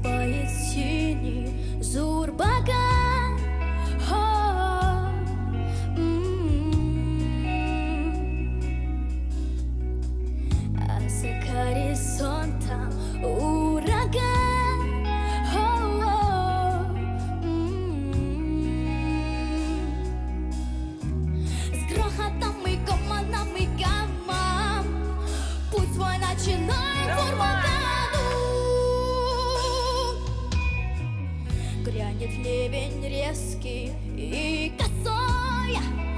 Засыпает синий Зурбаган. А за горизонтом ураган. С грохотом и гомоном и гаммом путь свой начинает Зурбагану. Грянет ливень резкий и косой.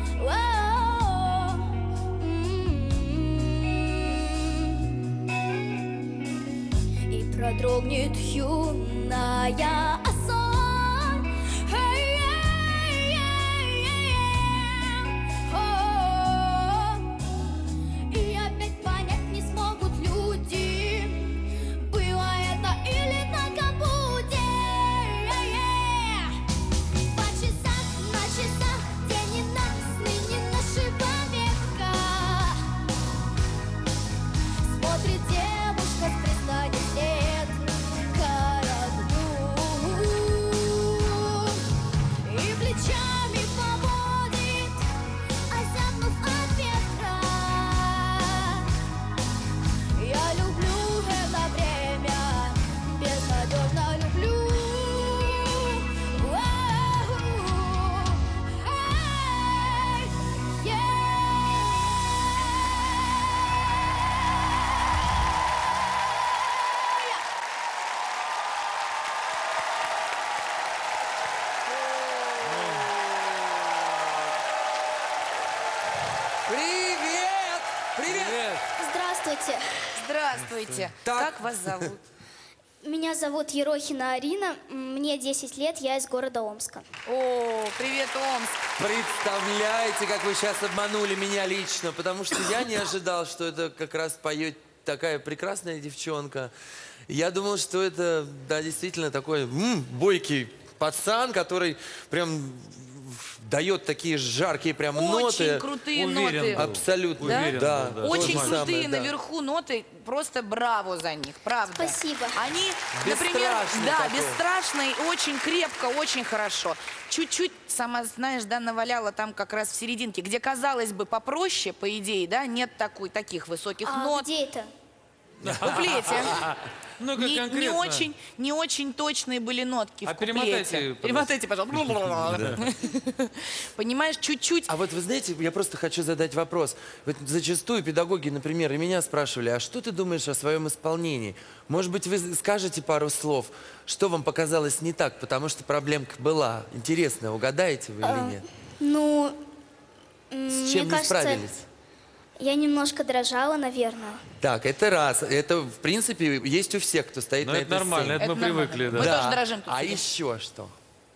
И продрогнет юная осонь. И опять понять не смогут люди, было это или только будет. 2 часа на часах, день и ночь, ныне нашего века. Смотрит девушка с пристанет след кораблю. И плечами поводит, озябнув от ветра. Я люблю это время, безнадежно люблю. Привет! Привет! Здравствуйте. Здравствуйте. Так. Как вас зовут? Меня зовут Ерохина Арина, мне 10 лет, я из города Омска. О, привет, Омск. Представляете, как вы сейчас обманули меня лично, потому что я не ожидал, что это как раз поет такая прекрасная девчонка. Я думал, что это, да, действительно такой бойкий пацан, который прям дает такие жаркие прям ноты. Очень крутые Уверен ноты. был. Абсолютно, Да? да. Очень То же крутые самое, да. наверху ноты. Просто браво за них, правда. Спасибо. Они, например, Бесстрашный да, такой. бесстрашный, очень крепко, очень хорошо. Чуть-чуть, сама знаешь, да, наваляла там как раз в серединке, где, казалось бы, попроще, по идее, да, нет таких высоких А нот. где это? В куплете. Ну, как конкретно. Не очень точные были нотки А в куплете. перемотайте, Перемотайте, пожалуйста. Понимаешь, чуть-чуть. А вот вы знаете, я просто хочу задать вопрос. Вот зачастую педагоги, например, и меня спрашивали, а что ты думаешь о своем исполнении? Может быть, вы скажете пару слов, что вам показалось не так, потому что проблемка была. Интересно, угадаете вы или нет? Ну, С чем не справились? я немножко дрожала, наверное. Так, это раз. Это, в принципе, есть у всех, кто стоит Ну, на это этой нормально, сцене. это мы привыкли, да. Мы тоже дрожим тут А сидим. еще что?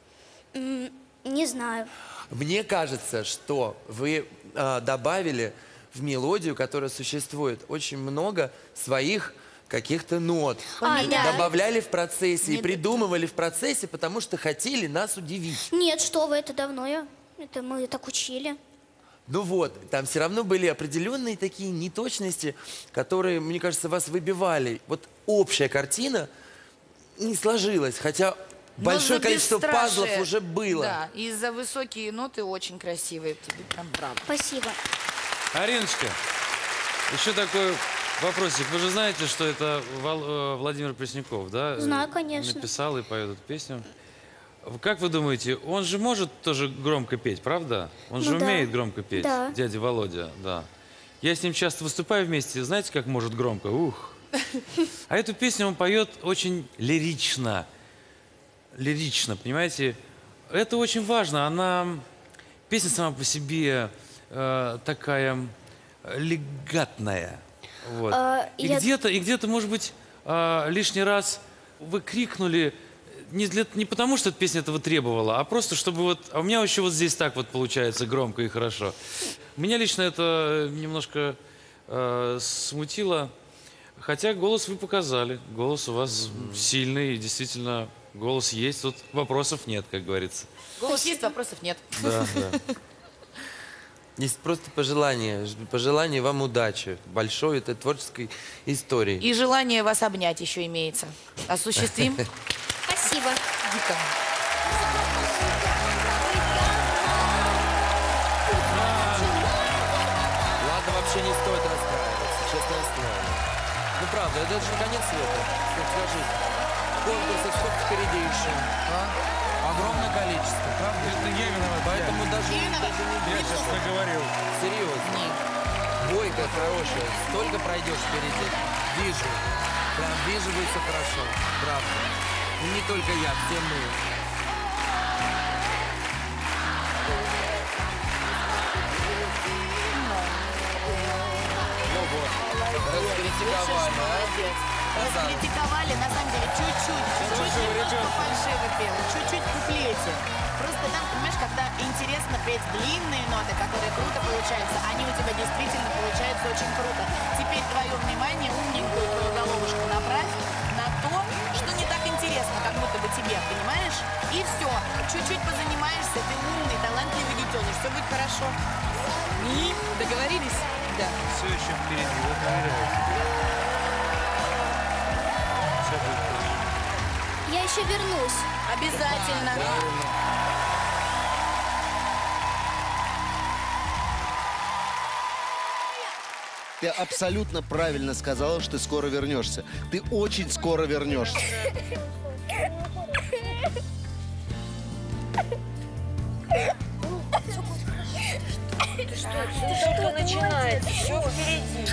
Не знаю. Мне кажется, что вы добавили в мелодию, которая существует, очень много своих каких-то нот. А, да. Добавляли в процессе и придумывали в процессе, потому что хотели нас удивить. Нет, что вы, это давно это мы так учили. Ну вот, там все равно были определенные такие неточности, которые, мне кажется, вас выбивали. Вот общая картина не сложилась, хотя Но большое за количество бесстрашие, пазлов уже было. Да, и за высокие ноты очень красивые. Тебе прям браво. Спасибо. Ариночка, еще такой вопросик. Вы же знаете, что это Владимир Пресняков, да? Знаю, конечно. Написал и поет эту песню. Как вы думаете, он же может тоже громко петь, правда? Он же Ну да. умеет громко петь, Да. дядя Володя, да. Я с ним часто выступаю вместе, знаете, как может громко? Ух! А эту песню он поет очень лирично. Лирично, понимаете? Это очень важно. Она, песня сама по себе такая легатная. Вот. И я- где-то, может быть, лишний раз вы крикнули не потому, что эта песня этого требовала, а просто чтобы вот... А у меня еще вот здесь так вот получается громко и хорошо. Меня лично это немножко смутило. Хотя голос вы показали. Голос у вас сильный, и действительно голос есть. Тут вопросов нет, как говорится. Голос есть, вопросов нет. Да, да. Есть просто пожелание. Пожелание вам удачи. Большой этой творческой истории. И желание вас обнять еще имеется. Осуществим? Спасибо. Дико. Ладно, вообще не стоит расстраиваться, честное слово. Ну правда, это же конец света. Скажи, конкурсов сколько впереди еще? Огромное количество, правда? Это я виноват. Поэтому даже не Я сейчас наговорил. серьезно. Бойко, хорошая. Столько пройдешь впереди. Вижу. Прям вижу, будет все хорошо. Правда. И не только я, все мы. Ну вот. Раскритиковали, а? Молодец. Раскритиковали, на самом деле, чуть-чуть немножко фальшиво пел, чуть-чуть в куплете. Просто там, понимаешь, когда интересно петь длинные ноты, которые круто получаются, они у тебя действительно получаются очень круто. Теперь твое внимание, умненькую твою головушку направь на то, что не так интересно, как будто бы тебе, понимаешь? И все, чуть-чуть позанимаешься, ты умный, талантливый детеныш, все будет хорошо. И договорились? Да. Все еще впереди, вот проверяйте. Все будет хорошо. Я еще вернусь. Обязательно. Ты абсолютно правильно сказала, что ты скоро вернешься. Ты очень скоро вернешься. Что начинается? Все впереди.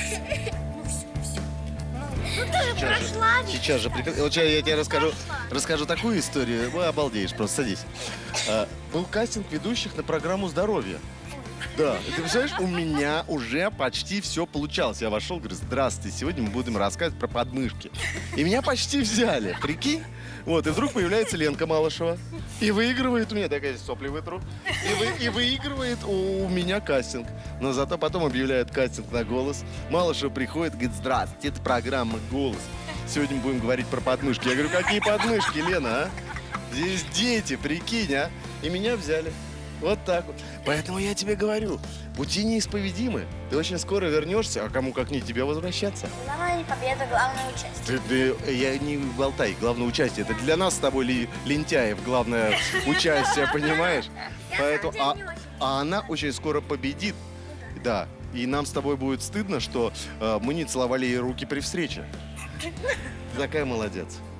Сейчас же. Вот сейчас я тебе расскажу такую историю. Вы обалдеешь, просто садись. Был кастинг ведущих на программу «Здоровье». Да, и ты представляешь, у меня уже почти все получалось. Я вошел, говорю, здравствуйте, сегодня мы будем рассказывать про подмышки. И меня почти взяли, прикинь? Вот, и вдруг появляется Ленка Малышева. И выигрывает у меня, такая сопли вытру. И выигрывает у меня кастинг. Но зато потом объявляют кастинг на «Голос». Малышева приходит и говорит, здравствуйте, это программа «Голос». Сегодня мы будем говорить про подмышки. Я говорю, какие подмышки, Лена, а? Здесь дети, прикинь, а? И меня взяли. Вот так вот. Поэтому я тебе говорю, пути неисповедимы. Ты очень скоро вернешься, а кому как не тебе возвращаться. Главная победа, главное участие. Я не болтай, главное участие. Это для нас с тобой, лентяев, главное участие, понимаешь? Поэтому, а она очень скоро победит. Да. И нам с тобой будет стыдно, что мы не целовали ей руки при встрече. Ты такая молодец.